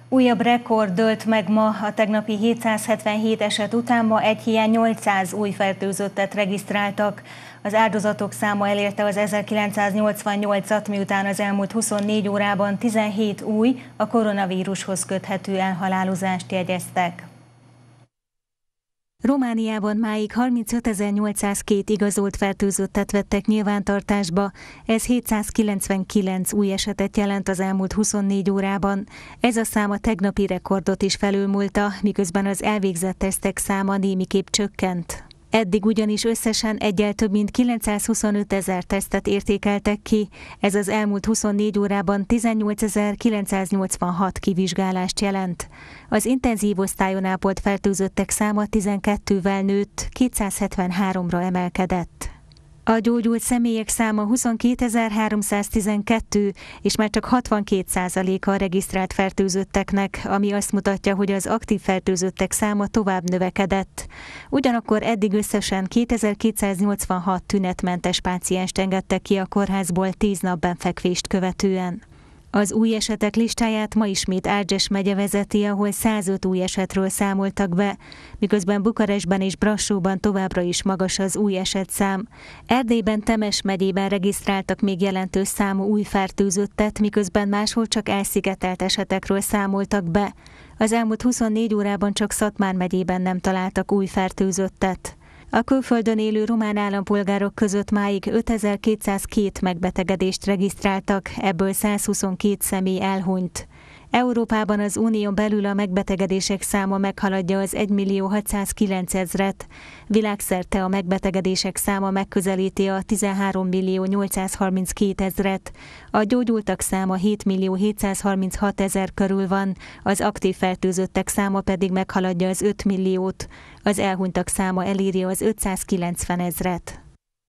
Újabb rekord dőlt meg ma a tegnapi 777 eset után, ma egy hiány 800 új fertőzöttet regisztráltak. Az áldozatok száma elérte az 1988-at, miután az elmúlt 24 órában 17 új, a koronavírushoz köthető elhalálozást jegyeztek. Romániában máig 35.802 igazolt fertőzöttet vettek nyilvántartásba, ez 799 új esetet jelent az elmúlt 24 órában. Ez a szám a tegnapi rekordot is felülmúlta, miközben az elvégzett tesztek száma némiképp csökkent. Eddig ugyanis összesen egyel több mint 925 000 tesztet értékeltek ki, ez az elmúlt 24 órában 18.986 kivizsgálást jelent. Az intenzív osztályon ápolt fertőzöttek száma 12-vel nőtt, 273-ra emelkedett. A gyógyult személyek száma 22.312, és már csak 62%-a a regisztrált fertőzötteknek, ami azt mutatja, hogy az aktív fertőzöttek száma tovább növekedett. Ugyanakkor eddig összesen 2286 tünetmentes pácienst engedtek ki a kórházból 10 nap benfekvést követően. Az új esetek listáját ma ismét Arges megye vezeti, ahol 105 új esetről számoltak be, miközben Bukarestben és Brassóban továbbra is magas az új esetszám. Erdélyben, Temes megyében regisztráltak még jelentős számú új fertőzöttet, miközben máshol csak elszigetelt esetekről számoltak be. Az elmúlt 24 órában csak Szatmár megyében nem találtak új fertőzöttet. A külföldön élő román állampolgárok között máig 5202 megbetegedést regisztráltak, ebből 122 személy elhunyt. Európában az unión belül a megbetegedések száma meghaladja az 1.609.000-et, világszerte a megbetegedések száma megközelíti a 13.832.000-et, a gyógyultak száma 7.736.000 körül van, az aktív fertőzöttek száma pedig meghaladja az 5 milliót, az elhunytak száma eléri az 590 000-et.